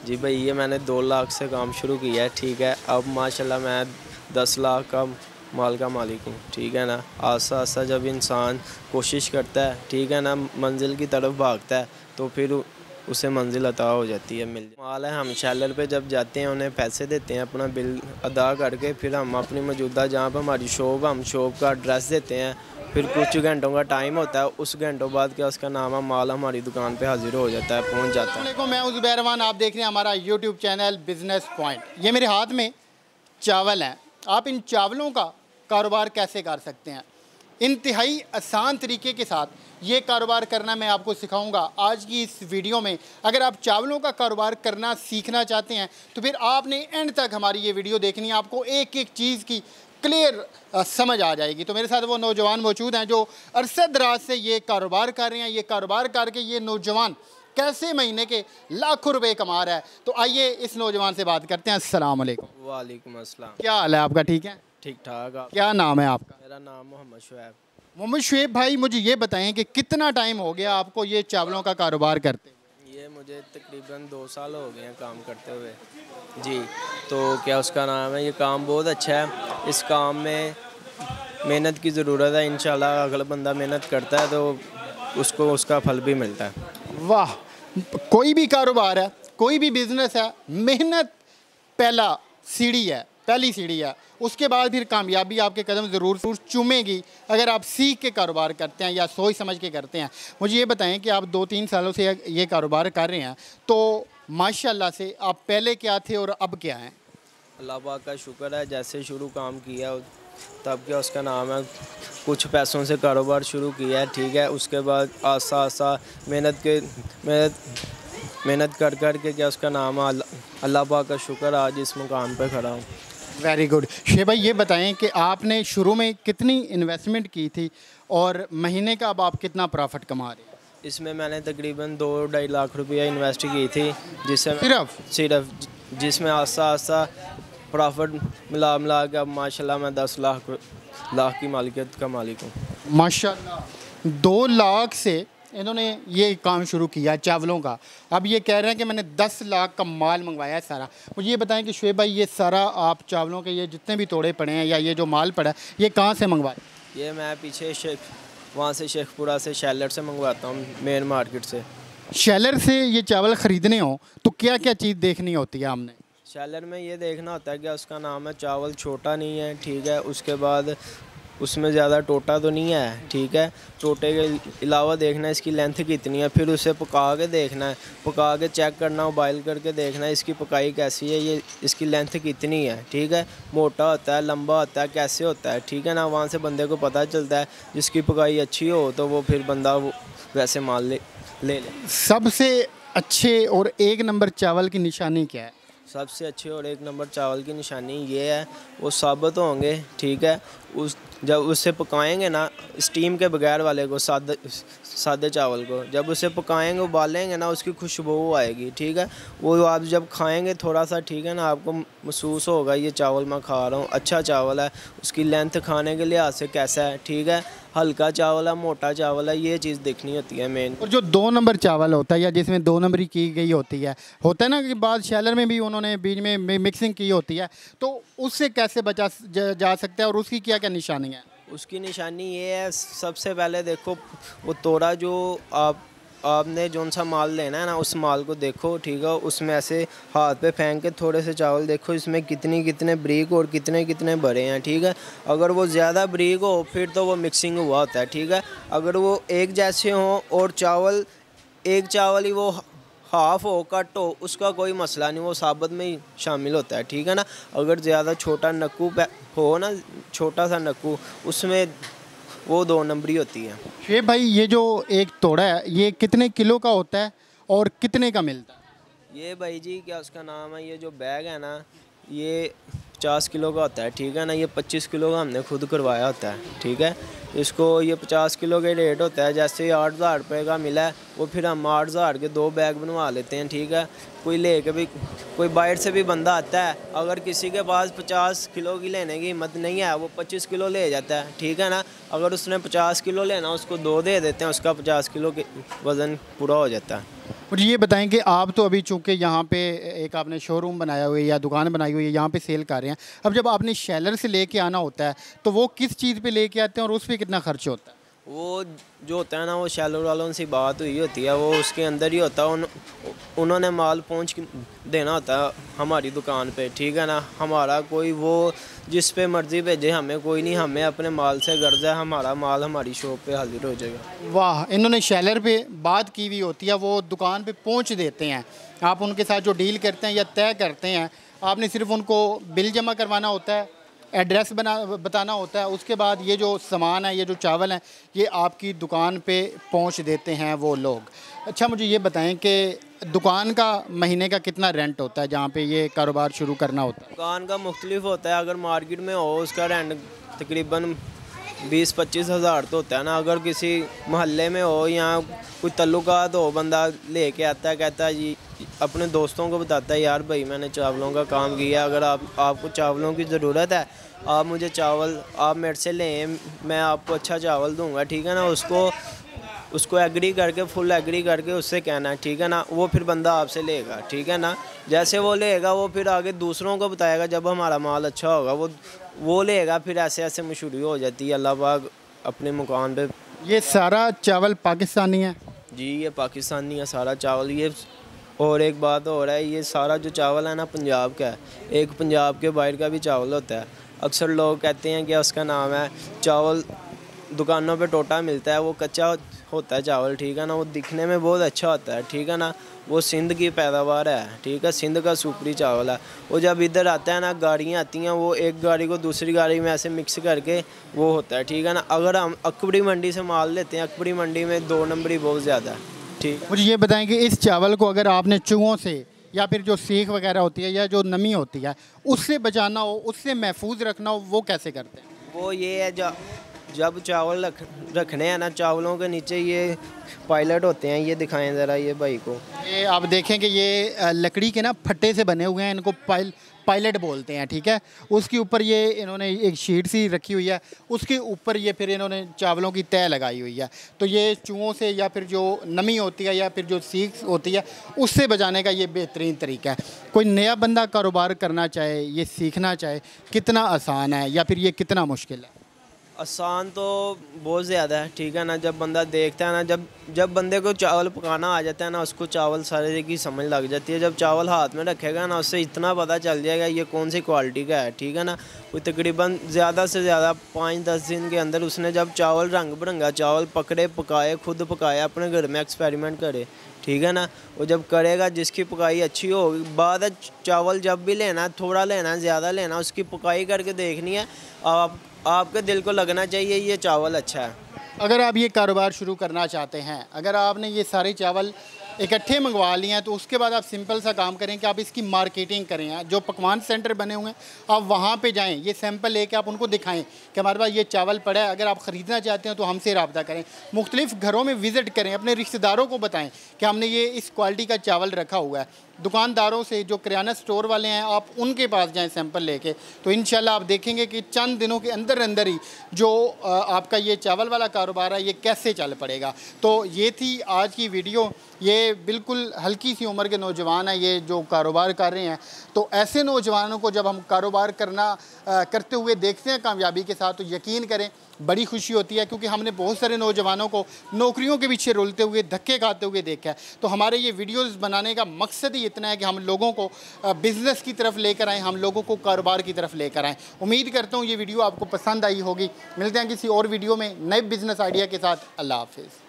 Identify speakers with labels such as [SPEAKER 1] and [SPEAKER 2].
[SPEAKER 1] जी भाई, ये मैंने 2 लाख से काम शुरू किया है, ठीक है। अब माशाल्लाह मैं 10 लाख का माल का मालिक हूँ, ठीक है ना। आस्ता आस्ता जब इंसान कोशिश करता है, ठीक है ना, मंजिल की तरफ भागता है, तो फिर उसे मंजिल अता हो जाती है, मिल माल है। हम शैलर पे जब जाते हैं, उन्हें पैसे देते हैं अपना बिल अदा करके, फिर हम अपनी मौजूदा जहाँ पर हमारी शॉप, हम शॉप का एड्रेस देते हैं। फिर कुछ घंटों का टाइम होता है, उस घंटों बाद क्या उसका नाम है, माल हमारी दुकान पे हाजिर हो जाता है, पहुंच जाता है।
[SPEAKER 2] अस्सलाम वालेकुम, मैं ज़ुबैर रहमान, आप देख रहे हैं हमारा यूट्यूब चैनल बिज़नेस पॉइंट। ये मेरे हाथ में चावल हैं। आप इन चावलों का कारोबार कैसे कर सकते हैं, इंतहाई आसान तरीके के साथ ये कारोबार करना मैं आपको सिखाऊंगा आज की इस वीडियो में। अगर आप चावलों का कारोबार करना सीखना चाहते हैं तो फिर आपने एंड तक हमारी ये वीडियो देखनी है, आपको एक एक चीज़ की क्लियर समझ आ जाएगी। तो मेरे साथ वो नौजवान मौजूद हैं जो अरसे दराज से ये कारोबार कर रहे हैं। ये कारोबार करके ये नौजवान कैसे महीने के लाखों रुपए कमा रहा है, तो आइए इस नौजवान से बात करते हैं। अस्सलाम वालेकुम।
[SPEAKER 1] वालेकुम अस्सलाम।
[SPEAKER 2] क्या हाल है आपका? ठीक है,
[SPEAKER 1] ठीक ठाक। आप?
[SPEAKER 2] क्या नाम है आपका?
[SPEAKER 1] मेरा नाम मोहम्मद शुएब।
[SPEAKER 2] मोहम्मद शुएब भाई, मुझे ये बताएं कि कितना टाइम हो गया आपको ये चावलों का कारोबार करते हुए?
[SPEAKER 1] ये मुझे तकरीबन 2 साल हो गए हैं काम करते हुए जी। तो क्या उसका नाम है, ये काम बहुत अच्छा है। इस काम में मेहनत की ज़रूरत है। इंशाल्लाह अगर बंदा मेहनत करता है तो उसको उसका फल भी मिलता है।
[SPEAKER 2] वाह, कोई भी कारोबार है, कोई भी बिजनेस है, मेहनत पहला सीढ़ी है, पहली सीढ़ी है। उसके बाद फिर कामयाबी आपके कदम ज़रूर चूमेगी अगर आप सीख के कारोबार करते हैं या सोच समझ के करते हैं। मुझे ये बताएं कि आप 2-3 सालों से ये कारोबार कर रहे हैं, तो माशाल्लाह से आप पहले क्या थे और अब क्या हैं?
[SPEAKER 1] अल्लाह पाक का शुक्र है, जैसे शुरू काम किया तब क्या उसका नाम है, कुछ पैसों से कारोबार शुरू किया है, ठीक है। उसके बाद आस्ता आस्ता मेहनत कर कर के क्या उसका नाम है, अल्लाह पाक का शुक्र, आज इस मुकाम पे खड़ा हूँ।
[SPEAKER 2] Very good. शुएब भाई, ये बताएं कि आपने शुरू में कितनी इन्वेस्टमेंट की थी और महीने का अब आप कितना प्रॉफिट कमा रहे हैं?
[SPEAKER 1] इसमें मैंने तकरीबन 2-2.5 लाख रुपया इन्वेस्ट की थी, जिससे सिर्फ जिसमें आस्ता आस्ता प्रॉफिट मिला मिला के अब माशाल्लाह मैं 10 लाख की मालिकियत का मालिक हूँ।
[SPEAKER 2] माशाल्लाह 2 लाख से इन्होंने ये काम शुरू किया चावलों का। अब ये कह रहे हैं कि मैंने 10 लाख का माल मंगवाया है सारा। मुझे ये बताएं कि शुएब भाई, ये सारा आप चावलों के ये जितने भी तोड़े पड़े हैं या ये जो माल पड़ा है, ये कहाँ से मंगवाए?
[SPEAKER 1] ये मैं पीछे वहाँ से शेखपुरा से शैलर से मंगवाता हूँ, मेन मार्केट से।
[SPEAKER 2] शैलर से ये चावल ख़रीदने हो तो क्या क्या चीज़ देखनी होती है हमने?
[SPEAKER 1] शैलर में ये देखना होता है कि उसका नाम है, चावल छोटा नहीं है, ठीक है। उसके बाद उसमें ज़्यादा टोटा तो नहीं है, ठीक है। टोटे के अलावा देखना है इसकी लेंथ कितनी है, फिर उसे पका के देखना है, पका के चेक करना, बॉयल करके देखना है इसकी पकाई कैसी है, ये इसकी लेंथ कितनी है, ठीक है। मोटा होता है, लंबा होता है, कैसे होता है, ठीक है ना। वहाँ से बंदे को पता चलता है। जिसकी पकाई अच्छी हो तो वो फिर बंदा वो वैसे माल ले।
[SPEAKER 2] सबसे अच्छे और एक नंबर चावल की निशानी क्या है?
[SPEAKER 1] सबसे अच्छे और एक नंबर चावल की निशानी ये है, वो साबुत होंगे, ठीक है। जब उससे पकाएंगे ना, स्टीम के बगैर वाले को, सादे चावल को जब उसे पकाएंगे, उबालेंगे ना, उसकी खुशबू आएगी, ठीक है। वो आप जब खाएंगे थोड़ा सा, ठीक है ना, आपको महसूस होगा ये चावल मैं खा रहा हूँ, अच्छा चावल है। उसकी लेंथ खाने के लिहाज से कैसा है, ठीक है। हल्का चावल है, मोटा चावल है, ये चीज़ देखनी होती है मेन।
[SPEAKER 2] और जो 2 नंबर चावल होता है या जिसमें 2 नंबरी की गई होती है, होता है ना कि बाद शैलर में भी उन्होंने बीच में मिक्सिंग की होती है, तो उससे कैसे बचा जा सकता है और उसकी क्या क्या निशानी है?
[SPEAKER 1] उसकी निशानी ये है, सबसे पहले देखो वो तोड़ा जो आपने जौन सा माल लेना है ना, उस माल को देखो, ठीक है। उसमें ऐसे हाथ पे फेंक के थोड़े से चावल देखो, इसमें कितने बारीक और कितने बड़े हैं, ठीक है। अगर वो ज़्यादा बारीक हो फिर तो वो मिक्सिंग हुआ होता है, ठीक है। अगर वो एक जैसे हों और एक चावल ही वो हाफ हो, कट हो, उसका कोई मसला नहीं, वो साबुत में ही शामिल होता है, ठीक है ना। अगर ज़्यादा छोटा नक्कू हो ना, छोटा सा नक्कू, उसमें वो 2 नंबरी होती है।
[SPEAKER 2] शुएब भाई, ये जो एक तोड़ा है ये कितने किलो का होता है और कितने का मिलता है?
[SPEAKER 1] ये भाई जी क्या उसका नाम है, ये जो बैग है ना, ये 50 किलो का होता है, ठीक है ना। ये 25 किलो का हमने खुद करवाया होता है, ठीक है। इसको ये 50 किलो के रेट होता है। जैसे ही 8,000 रुपये का मिला है, वो फिर हम 8,000 के 2 बैग बनवा लेते हैं, ठीक है। कोई बाहर से भी बंदा आता है, अगर किसी के पास 50 किलो की लेने की हिम्मत नहीं है, वो 25 किलो ले जाता है, ठीक है ना। अगर उसने 50 किलो लेना, उसको 2 दे देते हैं, उसका 50 किलो के वज़न पूरा हो जाता है।
[SPEAKER 2] मुझे ये बताएं कि आप तो अभी चूँकि यहाँ पे एक आपने शोरूम बनाया हुआ है या दुकान बनाई हुई है, यहाँ पे सेल कर रहे हैं। अब जब आपने शैलर से लेके आना होता है तो वो किस चीज़ पे लेके आते हैं और उस पर कितना खर्च होता है?
[SPEAKER 1] वो जो होता है ना, वो शैलर वालों से बात हुई होती है, वो उसके अंदर ही होता है। उन्होंने माल पहुंच देना होता है हमारी दुकान पे, ठीक है ना। हमारा कोई वो जिस पे मर्ज़ी भेजे, हमें कोई नहीं, हमें अपने माल से गर्ज है, हमारा माल हमारी शॉप पे हाजिर हो जाएगा।
[SPEAKER 2] वाह, इन्होंने शैलर पे बात की हुई होती है, वो दुकान पे पहुंच देते हैं। आप उनके साथ जो डील करते हैं या तय करते हैं, आपने सिर्फ उनको बिल जमा करवाना होता है, एड्रेस बताना होता है। उसके बाद ये जो सामान है, ये जो चावल है, ये आपकी दुकान पे पहुंच देते हैं वो लोग। अच्छा, मुझे ये बताएं कि दुकान का महीने का कितना रेंट होता है जहाँ पे ये कारोबार शुरू करना होता है?
[SPEAKER 1] दुकान का मुख्तलिफ होता है। अगर मार्केट में हो उसका रेंट तकरीबन 20-25 हज़ार तो होता है ना। अगर किसी मोहल्ले में हो या कोई तल्लुकात हो, बंदा लेके आता है, कहता है जी, अपने दोस्तों को बताता है, यार भाई मैंने चावलों का काम किया, अगर आपको चावलों की ज़रूरत है, आप मुझे चावल आप मेरे से लें, मैं आपको अच्छा चावल दूंगा, ठीक है ना। उसको एग्री करके, फुल एग्री करके उससे कहना है, ठीक है ना। वो फिर बंदा आपसे लेगा, ठीक है ना। जैसे वो लेगा वो फिर आगे दूसरों को बताएगा। जब हमारा माल अच्छा होगा वो लेगा, फिर ऐसे ऐसे मशहूरी हो जाती है। अल्लाह पाक अपने मुकाम पे।
[SPEAKER 2] ये सारा चावल पाकिस्तानी है?
[SPEAKER 1] जी, ये पाकिस्तानी है सारा चावल। ये और एक बात हो रहा है, ये सारा जो चावल है ना पंजाब का है। एक पंजाब के बाहर का भी चावल होता है। अक्सर लोग कहते हैं कि उसका नाम है चावल, दुकानों पे टोटा मिलता है, वो कच्चा होता है चावल, ठीक है ना। वो दिखने में बहुत अच्छा होता है, ठीक है ना। वो सिंध की पैदावार है, ठीक है, सिंध का सुपरी चावल है। वो जब इधर आता है ना, गाड़ियाँ आती हैं, वो एक गाड़ी को दूसरी गाड़ी में ऐसे मिक्स करके वो होता है, ठीक है ना। अगर हम अकबरी मंडी से माल लेते हैं, अकबरी मंडी में 2 नंबरी बहुत ज़्यादा है, ठीक।
[SPEAKER 2] मुझे ये बताएं कि इस चावल को अगर आपने चूहों से या फिर जो सीख वगैरह होती है या जो नमी होती है उससे बचाना हो, उससे महफूज रखना हो, वो कैसे करते हैं?
[SPEAKER 1] वो ये है, जब चावल रखने हैं ना, चावलों के नीचे ये पायलट होते हैं, ये दिखाएं ज़रा ये भाई को।
[SPEAKER 2] ये आप देखें कि ये लकड़ी के ना फट्टे से बने हुए हैं, इनको पायलट बोलते हैं, ठीक है। उसके ऊपर ये इन्होंने एक शीट सी रखी हुई है, उसके ऊपर ये फिर इन्होंने चावलों की तय लगाई हुई है। तो ये चूहों से या फिर जो नमी होती है या फिर जो सीख होती है उससे बचाने का ये बेहतरीन तरीका है। कोई नया बंदा कारोबार करना चाहे, ये सीखना चाहे, कितना आसान है या फिर ये कितना मुश्किल है?
[SPEAKER 1] आसान तो बहुत ज़्यादा है, ठीक है ना। जब बंदा देखता है ना, जब बंदे को चावल पकाना आ जाता है ना, उसको चावल सारे की समझ लग जाती है। जब चावल हाथ में रखेगा ना, उससे इतना पता चल जाएगा ये कौन सी क्वालिटी का है, ठीक है ना। कोई तकरीबन ज़्यादा से ज़्यादा 5-10 दिन के अंदर उसने जब चावल रंग बिरंगा चावल पकड़े, पकाए, खुद पकाए, अपने घर में एक्सपेरिमेंट करे, ठीक है ना। वो जब करेगा, जिसकी पकाई अच्छी होगी, बाद चावल जब भी लेना, थोड़ा लेना, ज़्यादा लेना, उसकी पकाई करके देखनी है। आपके दिल को लगना चाहिए ये चावल अच्छा है।
[SPEAKER 2] अगर आप ये कारोबार शुरू करना चाहते हैं, अगर आपने ये सारे चावल इकट्ठे मंगवा लिए हैं, तो उसके बाद आप सिंपल सा काम करें कि आप इसकी मार्केटिंग करें। जो पकवान सेंटर बने हुए हैं, आप वहाँ पे जाएं, ये सैंपल लेके आप उनको दिखाएं कि हमारे पास ये चावल पड़ा है, अगर आप ख़रीदना चाहते हैं तो हमसे रब्ता करें। मुख्तलिफ़ घरों में विज़िट करें, अपने रिश्तेदारों को बताएं कि हमने ये इस क्वालिटी का चावल रखा हुआ है। दुकानदारों से, जो किराना स्टोर वाले हैं, आप उनके पास जाएं सैंपल लेके, तो इंशाल्लाह आप देखेंगे कि चंद दिनों के अंदर अंदर ही जो आपका ये चावल वाला कारोबार है ये कैसे चल पड़ेगा। तो ये थी आज की वीडियो। ये बिल्कुल हल्की सी उम्र के नौजवान हैं ये जो कारोबार कर रहे हैं। तो ऐसे नौजवानों को जब हम कारोबार करते हुए देखते हैं कामयाबी के साथ, तो यकीन करें बड़ी खुशी होती है, क्योंकि हमने बहुत सारे नौजवानों को नौकरियों के पीछे रुलते हुए, धक्के खाते हुए देखा है। तो हमारे ये वीडियोस बनाने का मकसद ही इतना है कि हम लोगों को बिज़नेस की तरफ लेकर आएँ, हम लोगों को कारोबार की तरफ लेकर आएँ। उम्मीद करता हूँ ये वीडियो आपको पसंद आई होगी। मिलते हैं किसी और वीडियो में नए बिज़नेस आइडिया के साथ। अल्लाह हाफ़िज़।